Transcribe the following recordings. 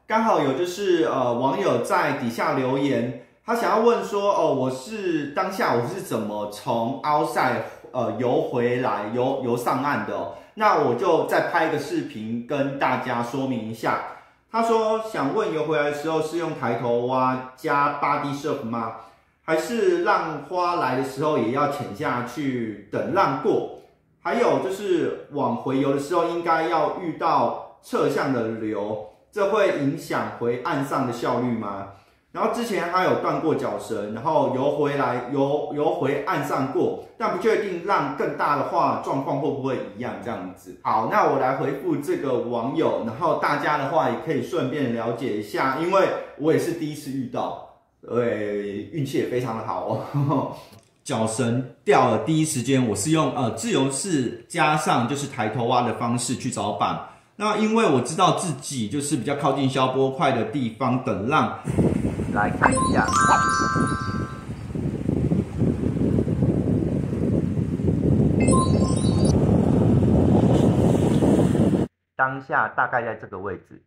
刚好有就是网友在底下留言，他想要问说，我当下是怎么从outside游回来游上岸的哦？那我就再拍一个视频跟大家说明一下。他说想问游回来的时候是用抬头蛙加 body surf 吗？还是浪花来的时候也要潜下去等浪过？还有就是往回游的时候应该要遇到侧向的流，这会影响回岸上的效率吗？然后之前他有断过脚绳，然后游回岸上过，但不确定浪更大的话，状况会不会一样这样子？好，那我来回复这个网友，然后大家的话也可以顺便了解一下，因为我也是第一次遇到，运气也非常的好哦。脚绳掉了，第一时间我是用自由式加上就是抬头蛙的方式去找板。那因为我知道自己就是比较靠近消波块的地方等浪，来看一下。当下大概在这个位置。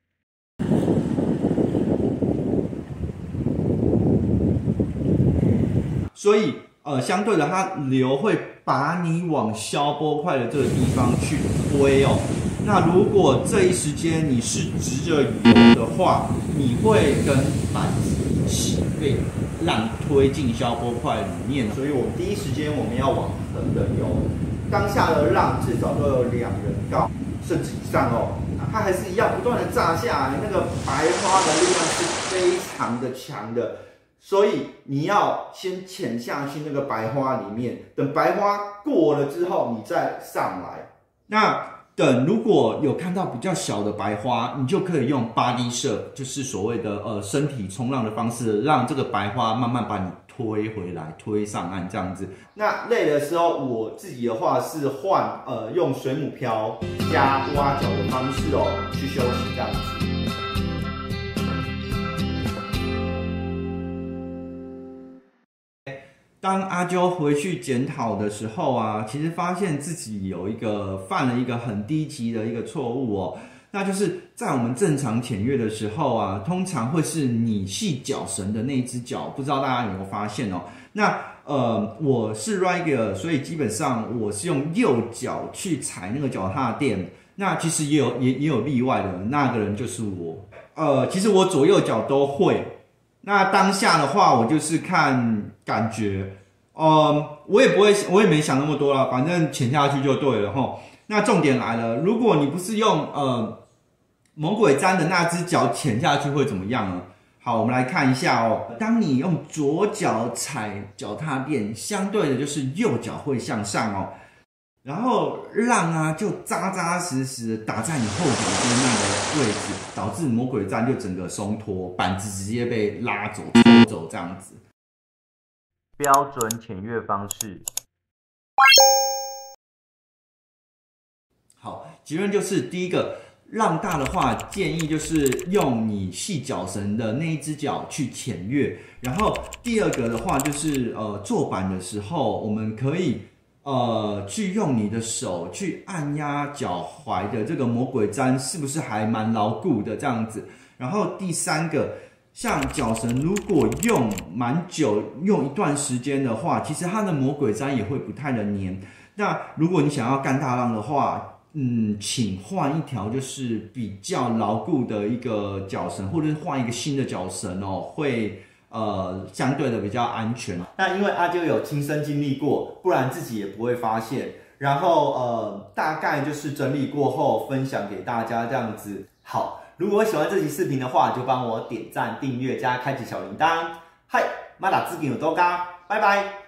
所以相对的，它流会把你往消波块的这个地方去推哦。那如果这一时间你是直着游的话，你会跟板子一起被浪推进消波块里面，所以我们第一时间我们要往横的游。当下的浪至少都有2人高，甚至以上哦。它还是一样不断的炸下来，那个白花的力量是非常的强的。所以你要先潜下去那个白花里面，等白花过了之后，你再上来。那等如果有看到比较小的白花，你就可以用 body surf， 就是所谓的身体冲浪的方式，让这个白花慢慢把你推回来，推上岸这样子。那累的时候，我自己的话是换用水母漂加蛙脚的方式哦，去休息这样子。当阿啾回去检讨的时候啊，其实发现自己犯了一个很低级的一个错误哦，那就是在我们正常潜跃的时候啊，通常会是你系脚绳的那一只脚，不知道大家有没有发现哦？那我是 Rider， 所以基本上我是用右脚去踩那个脚踏垫。那其实也有例外的，那个人就是我。其实我左右脚都会。那当下的话，我就是看感觉，我也没想那么多了，反正潜下去就对了齁。那重点来了，如果你不是用魔鬼毡的那只脚潜下去会怎么样呢？好，我们来看一下哦。当你用左脚踩脚踏垫，相对的就是右脚会向上哦。然后浪啊就扎扎实实的打在你后脚跟那个位置，导致魔鬼毡就整个松脱，板子直接被拉走、抽走这样子。标准潜跃方式。好，结论就是第一个，浪大的话，建议就是用你系脚绳的那一只脚去潜跃。然后第二个的话，就是坐板的时候，我们可以去用你的手去按压脚踝的这个魔鬼毡，是不是还蛮牢固的这样子？然后第三个，像脚绳如果用蛮久，用一段时间的话，其实它的魔鬼毡也会不太的黏。那如果你想要干大浪的话，请换一条就是比较牢固的一个脚绳，或者是换一个新的脚绳哦，会相对的比较安全。那因为阿啾有亲身经历过，不然自己也不会发现。然后大概就是整理过后分享给大家这样子。好，如果喜欢这期视频的话，就帮我点赞、订阅加开启小铃铛。嗨，马达兹给有多高，拜拜。